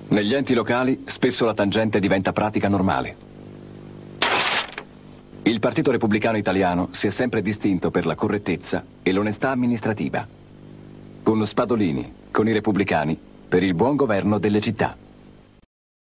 Negli enti locali spesso la tangente diventa pratica normale. Il Partito Repubblicano Italiano si è sempre distinto per la correttezza e l'onestà amministrativa. Con Spadolini, con i repubblicani, per il buon governo delle città.